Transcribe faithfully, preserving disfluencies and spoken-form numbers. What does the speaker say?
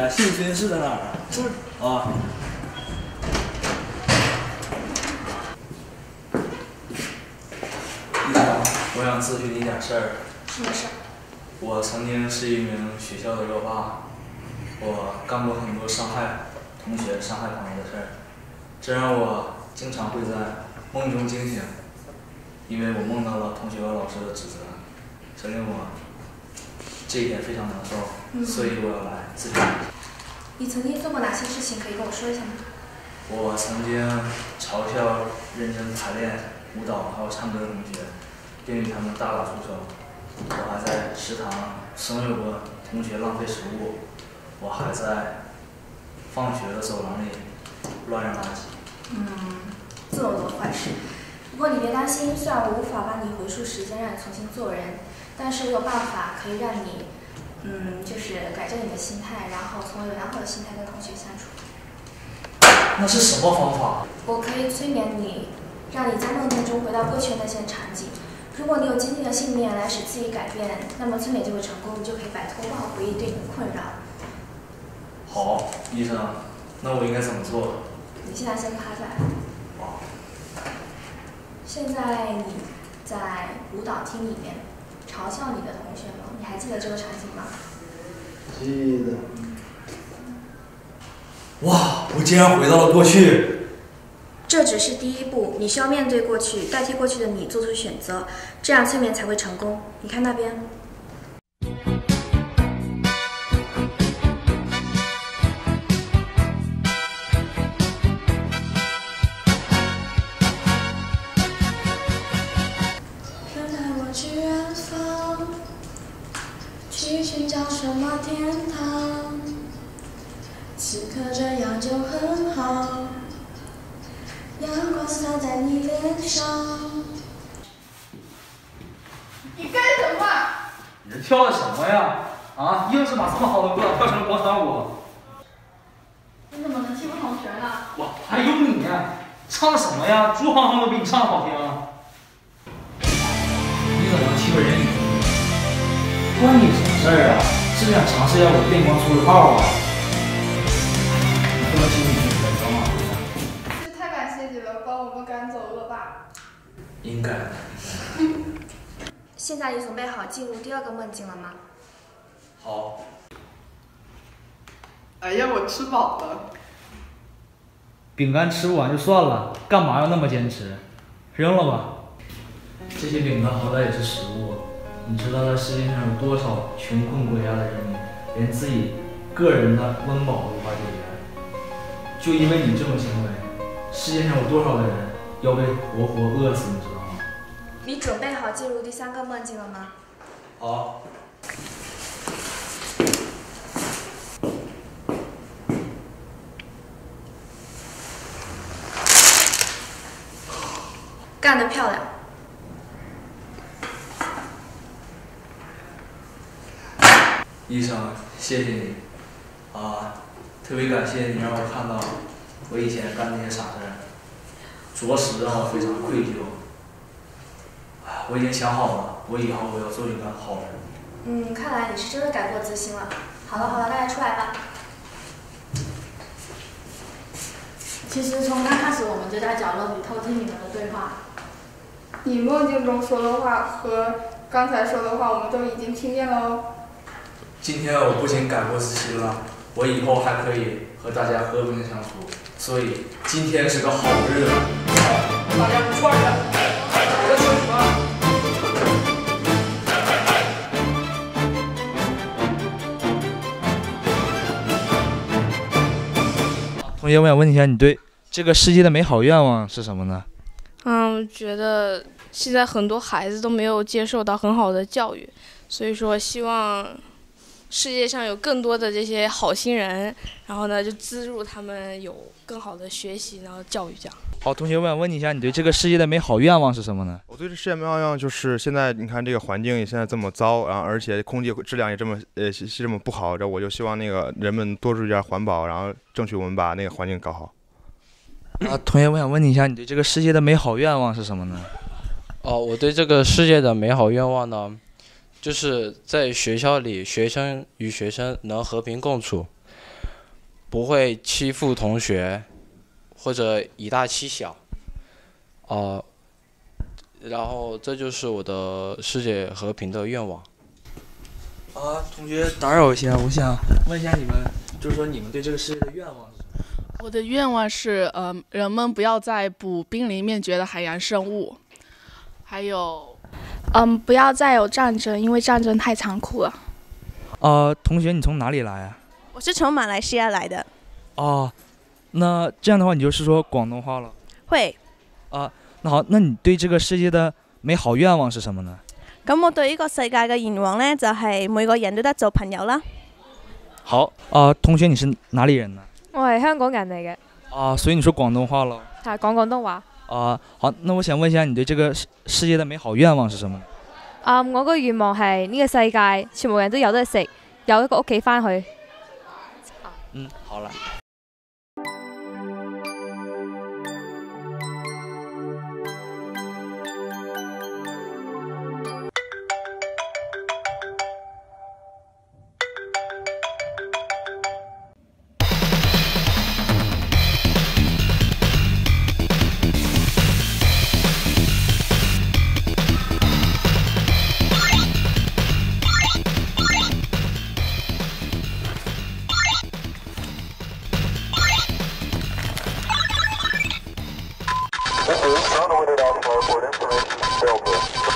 幸存室在哪儿啊？这儿啊。你好，我想咨询你点事儿。 什么事？ 我曾经是一名学校的恶霸，我干过很多伤害同学、伤害朋友的事儿，这让我经常会在梦中惊醒，因为我梦到了同学和老师的指责，这令我这一点非常难受，嗯、所以我要来咨询你。 你曾经做过哪些事情？可以跟我说一下吗？ 我曾经嘲笑认真排练舞蹈还有唱歌的同学，并与他们大打出手。我还在食堂怂恿过同学浪费食物，我还在放学的走廊里乱扔垃圾。 嗯，这么多坏事。不过你别担心，虽然我无法帮你回溯时间让你重新做人，但是我有办法可以让你，嗯，就是改正你的心态，然后从有良好的心态跟同学相处。 那是什么方法？ 我可以催眠你，让你在梦境中回到过去的那些场景。如果你有坚定的信念来使自己改变，那么催眠就会成功，你就可以摆脱不好回忆对你的困扰。 好，医生，那我应该怎么做？ 你现在先趴下来。 好。 现在你在舞蹈厅里面嘲笑你的同学们，你还记得这个场景吗？ 记得。 哇，我竟然回到了过去！ 这只是第一步，你需要面对过去，代替过去的你做出选择，这样催眠才会成功。你看那边。 让带我去远方，去寻找什么天堂，此刻这样就很好。阳光洒在你脸上。 你干什么？ 你这跳的什么呀？啊，硬是把这么好的歌跳成了广场舞。 你怎么能欺负同学呢？ 哇，还有你，唱的什么呀？朱芳芳都比你唱的好听。你怎么能欺负人语？关你什么事儿啊？是不是想尝试一下我的电光出的炮啊？你不能欺负你同学，知道吗？ 太感谢你了，帮我们赶走恶霸。 应该。 现在你准备好进入第二个梦境了吗？ 好。 哎呀，我吃饱了。 饼干吃不完就算了，干嘛要那么坚持？扔了吧。这些饼干好歹也是食物，你知道在世界上有多少穷困国家的人民，连自己个人的温饱都无法解决？就因为你这种行为，世界上有多少的人要被活活饿死，你知道吗？ 你准备好进入第三个梦境了吗？ 好。 干得漂亮！ 医生，谢谢你，啊，特别感谢你让我看到我以前干那些傻事儿，着实让我非常愧疚。我已经想好了，我以后我要做一个好人。 嗯，看来你是真的改过自新了。好了好了，大家出来吧。 其实从刚开始我们就在角落里偷听你们的对话。 你梦境中说的话和刚才说的话，我们都已经听见了哦。 今天我不仅改过自新了，我以后还可以和大家和平相处，所以今天是个好日子。 大家不串着，我在说什么？ 同学，我想问一下，你对这个世界的美好愿望是什么呢？ 嗯，我觉得现在很多孩子都没有接受到很好的教育，所以说希望世界上有更多的这些好心人，然后呢就资助他们有更好的学习，然后教育这样。 好，同学，我想问你一下，你对这个世界的美好愿望是什么呢？ 我对这世界美好愿望就是现在你看这个环境也现在这么糟，然后而且空气质量也这么呃是这么不好，这我就希望那个人们多注意点环保，然后争取我们把那个环境搞好。 啊，同学，我想问你一下，你对这个世界的美好愿望是什么呢？ 哦，我对这个世界的美好愿望呢，就是在学校里，学生与学生能和平共处， 不会欺负同学，或者以大欺小，啊、呃，然后这就是我的世界和平的愿望。 啊，同学打扰一下，我想问一下你们，就是说你们对这个世界的愿望是什么？ 我的愿望是，呃，人们不要再捕濒临灭绝的海洋生物，还有， 嗯，不要再有战争，因为战争太残酷了。 啊，同学，你从哪里来啊？ 我是从马来西亚来的。 哦，那这样的话，你就是说广东話了？ 會。 啊，那好，那你對這個世界的美好願望是什麼呢？ 咁我對呢個世界嘅願望呢，就係、是、每個人都得做朋友啦。 好，啊，同學，你是哪裡人呢？ 我係香港人嚟嘅。 啊，所以你說廣東話咯？ 係講廣東話。 啊，好，那我想問一下，你對這個世界的美好願望是什麼？ 啊、嗯，我個願望係呢個世界全部人都有得食，有一個屋企返去。 嗯，好了。 This is unlimited alpha for information available.